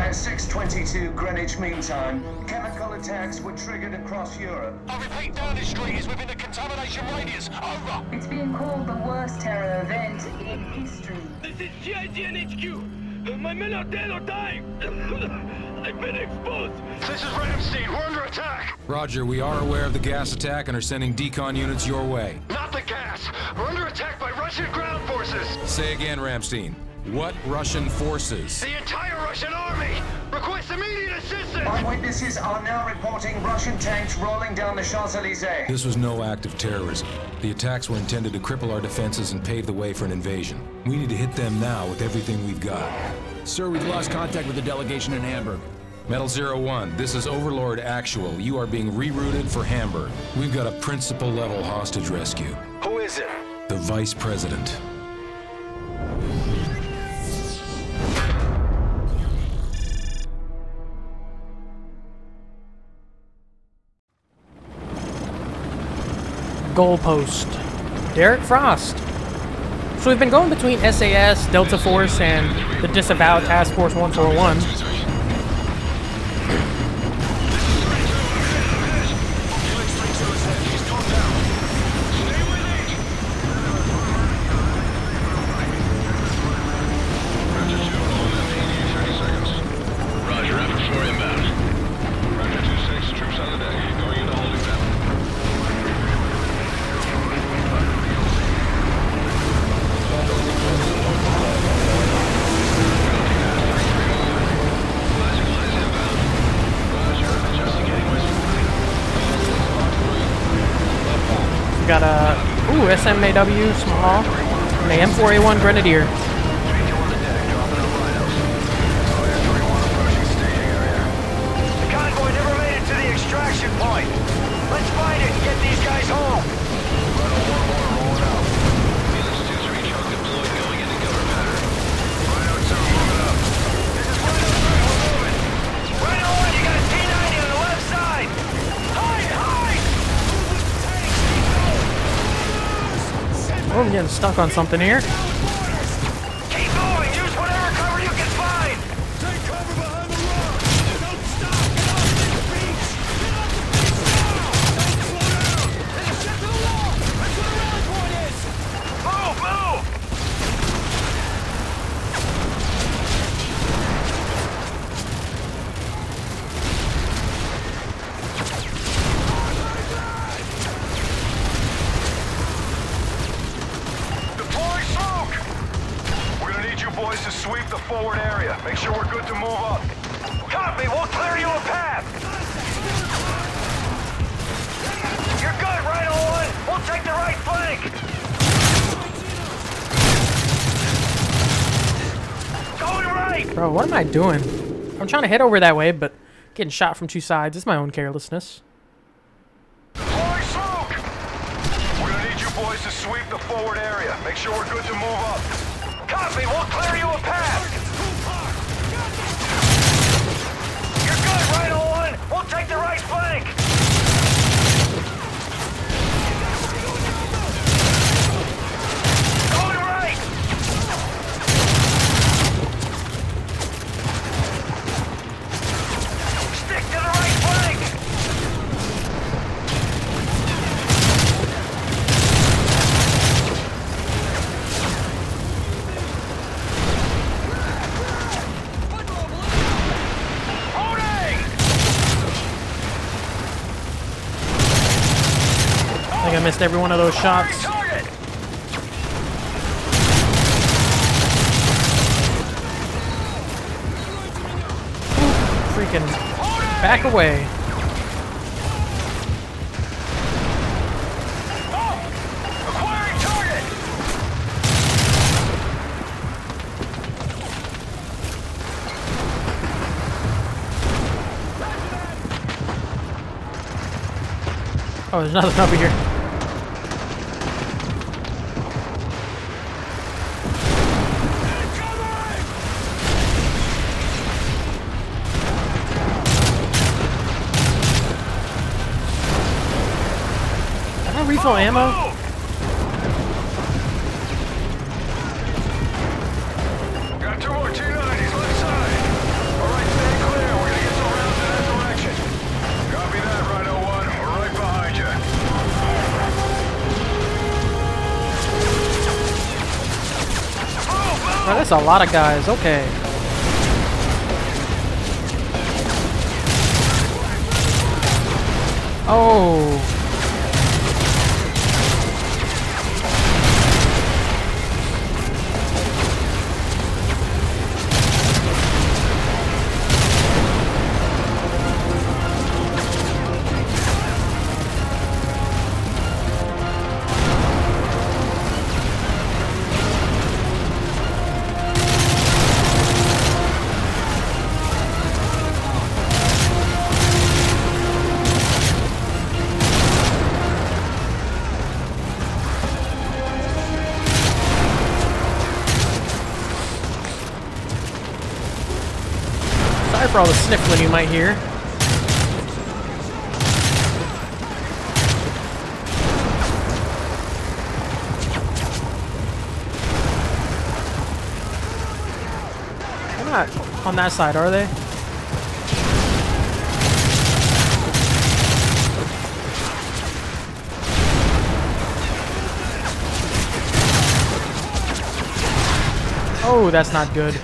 At 6:22 Greenwich Mean Time, chemical attacks were triggered across Europe. I repeat, Downing Street is within the contamination radius. Over. It's being called the worst terror event in history. This is GIGN HQ. My men are dead or dying. I've been exposed. This is Ramstein. We're under attack. Roger, we are aware of the gas attack and are sending decon units your way. Not the gas. We're under attack by Russian ground forces. Say again, Ramstein. What Russian forces? The entire Russian army. Request immediate assistance. Eyewitnesses are now reporting Russian tanks rolling down the Champs-Élysées. This was no act of terrorism. The attacks were intended to cripple our defenses and pave the way for an invasion. We need to hit them now with everything we've got. Sir, we've lost contact with the delegation in Hamburg. Metal 01, this is Overlord Actual. You are being rerouted for Hamburg. We've got a principal-level hostage rescue. Who is it? The Vice President. Goalpost. Derek Frost. So we've been going between SAS, Delta Force, and the disavowed Task Force 141. Got a SMAW small and a M4A1 Grenadier. The convoy never made it to the extraction point. Let's find it and get these guys home. Right on, you got a T-90 on the left side. Oh, I'm getting stuck on something here. Keep moving. Use whatever cover you can find. Take cover behind the rock. Don't stop. Get off the beach. Get off the beach now. Don't slow down. Get to the wall. That's where the rally point is. Move, move. Deploy smoke. We're gonna need you boys to sweep the forward area. Make sure we're good to move up. Copy. We'll clear you a path. You're good, right on. We'll take the right flank. Going right. Bro, what am I doing? I'm trying to head over that way, but getting shot from two sides. It's my own carelessness. Deploy smoke. We're gonna need you boys to sweep the forward area. Make sure we're good to move up. Copy. We'll clear you a path. You're good, right on. We'll take the right flank. Going right. Stick to the right flank. I think I missed every one of those shots. Target. Freaking back away. Acquiring target. Oh, there's nothing over here. Can I refill ammo? Got two more T-90s left side. All right, Oh, that's a lot of guys. Okay. Oh. Sorry for all the sniffling you might hear. They're not on that side, are they? Oh, that's not good.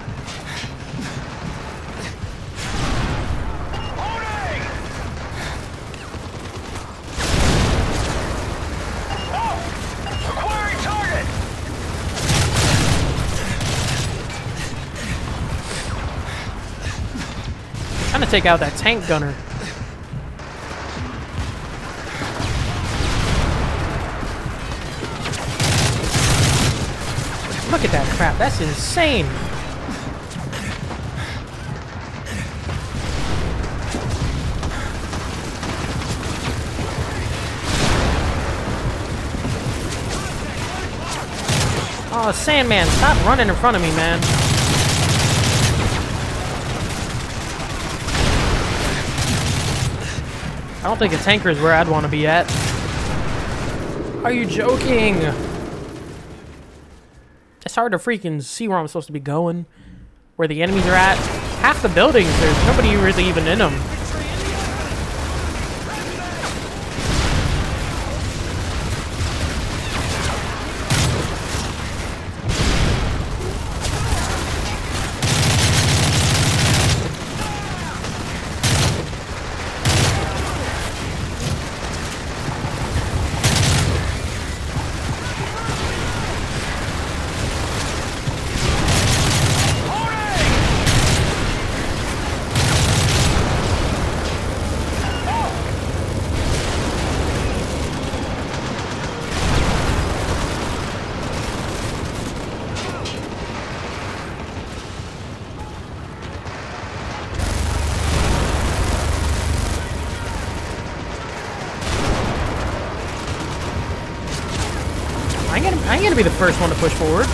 Trying to take out that tank gunner. Look at that crap. That's insane. Oh, Sandman, stop running in front of me, man. I don't think a tanker is where I'd want to be at. Are you joking? It's hard to freaking see where I'm supposed to be going. Where the enemies are at. Half the buildings, there's nobody really even in them. I ain't gonna be the first one to push forward.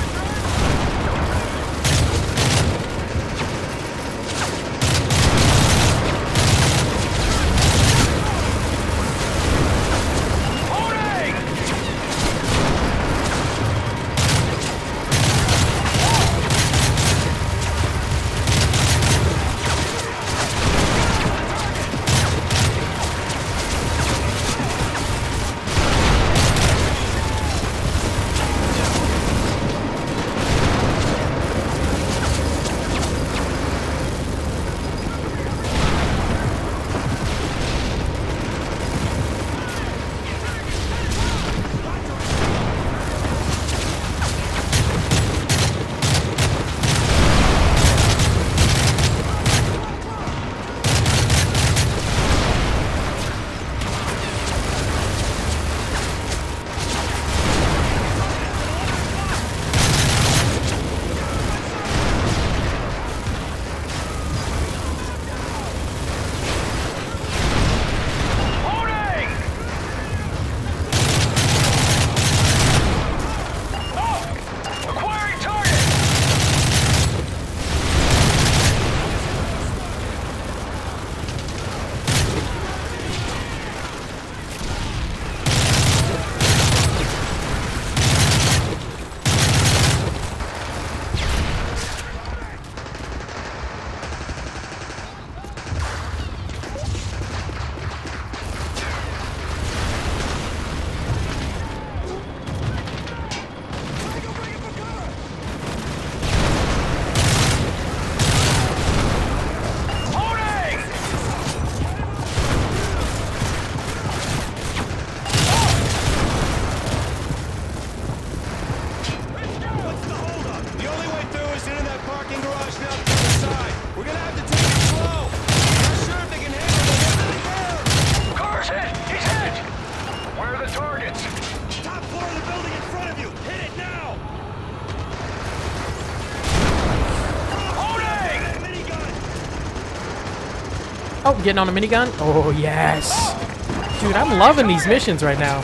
Oh, getting on a minigun? Oh, yes. Dude, I'm loving these missions right now.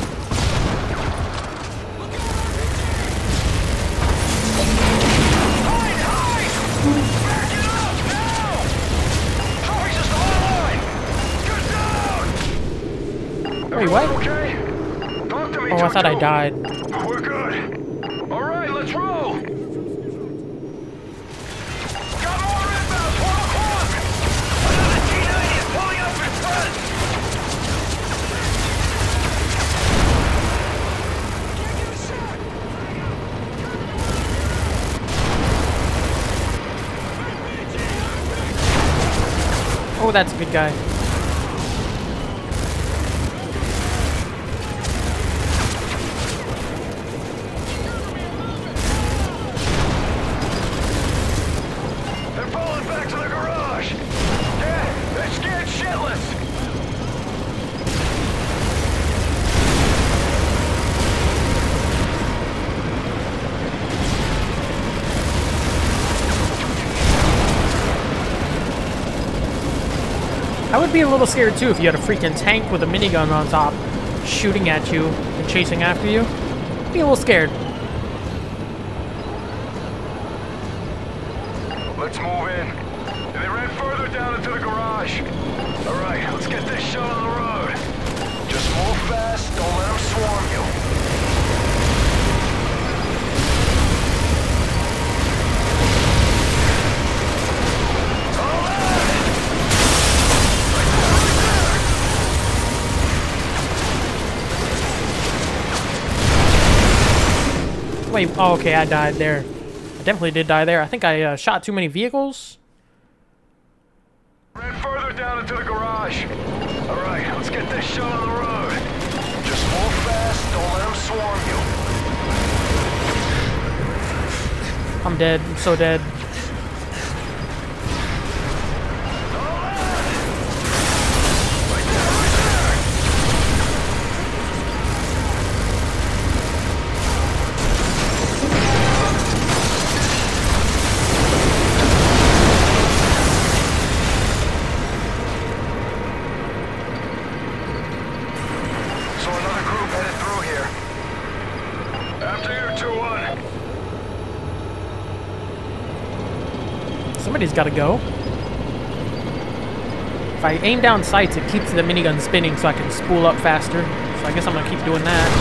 Wait, what? Okay? Talk to me, Oh, I thought I died. We're good. All right, let's roll. Got more inbound. 12 o'clock. Another T-90 is pulling up in front. Can't get a shot. Oh, that's a good guy. They're falling back to the garage. Yeah, they're scared shitless. I would be a little scared too if you had a freaking tank with a minigun on top shooting at you and chasing after you. Be a little scared. Let's move in. They ran further down into the garage. All right, let's get this show on the road. Just move fast, don't let them swarm you. Wait, oh, okay, I died there. I definitely did die there. I think I shot too many vehicles. Ran further down into the garage. All right, let's get this show on the road. Just move fast, don't let them swarm you. I'm dead. I'm so dead. So another group headed through here. After you, 2-1. Somebody's got to go. If I aim down sights, it keeps the minigun spinning so I can spool up faster. So I guess I'm going to keep doing that.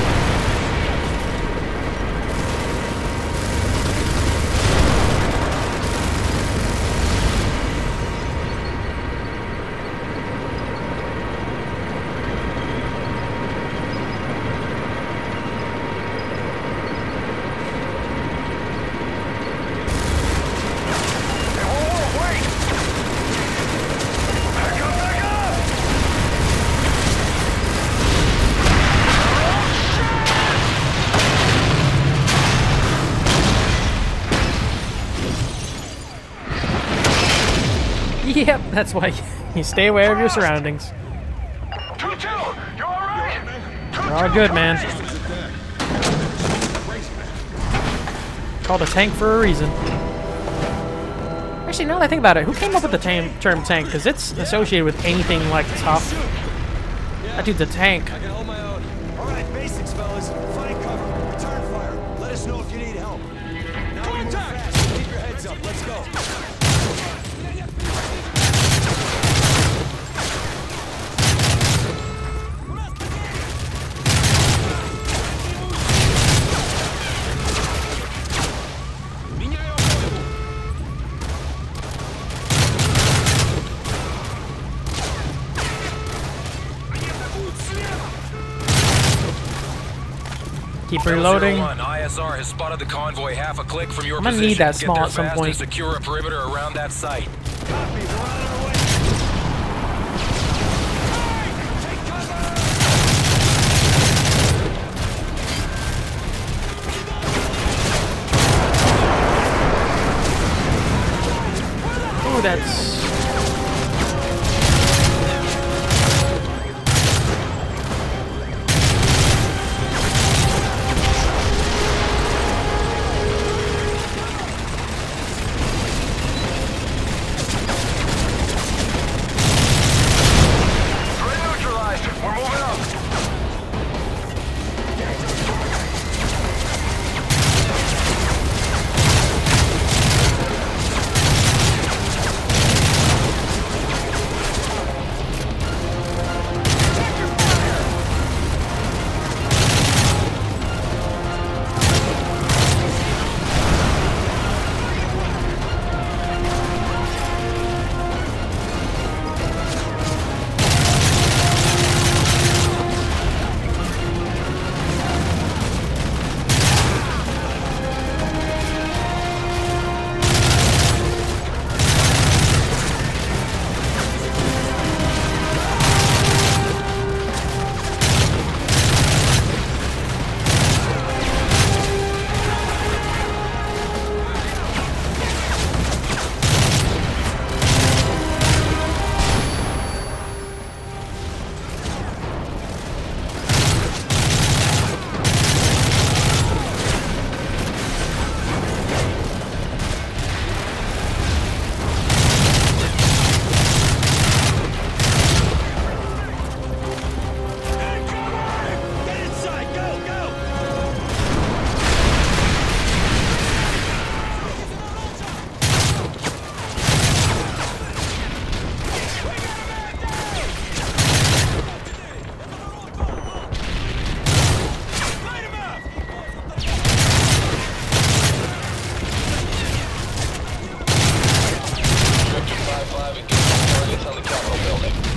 Yep, that's why you stay aware of your surroundings. 2-2, you all right? You're all good, man. Called a tank for a reason. Actually, now that I think about it, who came up with the term tank? Because it's associated with anything like tough. That dude's a tank. I can hold my own. All right, basics, fellas. Find cover. Return fire. Let us know if you need help. Now we move fast. Keep your heads up. Let's go. Keep reloading. ISR has spotted the convoy half a click from your I'm gonna position. need that Get small there at some fast point. and secure a perimeter around that site. Copy. We're on our way. Take cover! Oh, that's...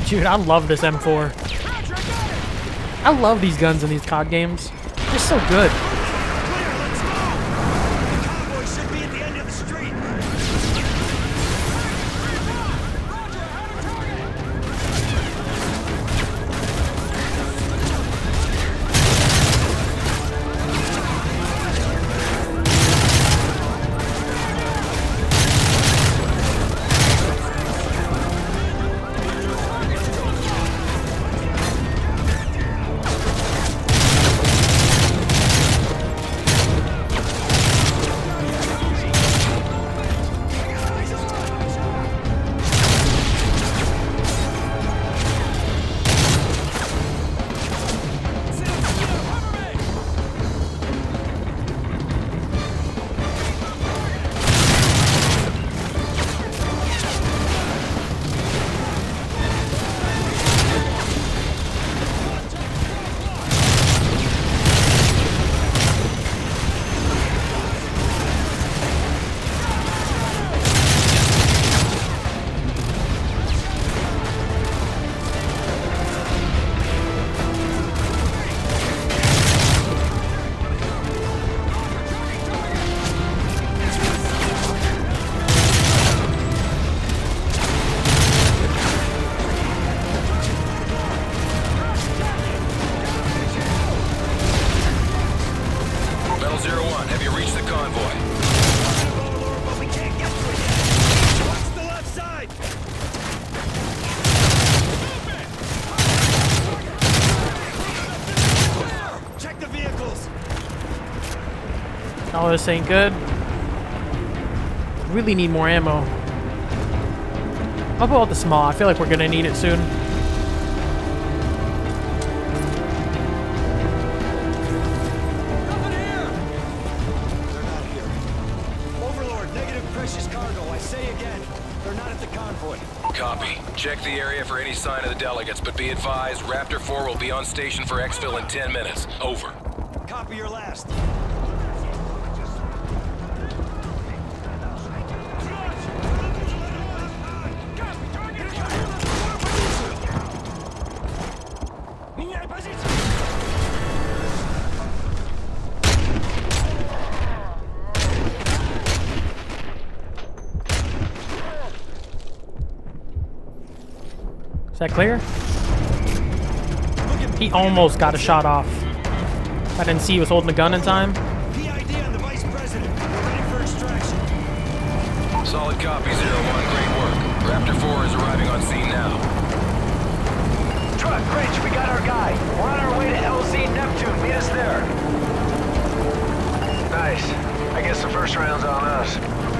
Dude, I love this M4. I love these guns in these COD games. They're so good. Oh, this ain't good. Really need more ammo. I'll pull out the small. I feel like we're gonna need it soon. Nothing here! They're not here. Overlord, negative precious cargo. I say again, they're not at the convoy. Copy. Check the area for any sign of the delegates, but be advised, Raptor 4 will be on station for exfil in 10 minutes. Over. Copy your last. Is that clear? He almost got a shot off. I didn't see he was holding a gun in time. PID on the Vice President. Ready for extraction. Solid copy, 01. Great work. Raptor 4 is arriving on scene now. Truck, Rich, we got our guy. We're on our way to LZ Neptune. Meet us there. Nice. I guess the first round's on us.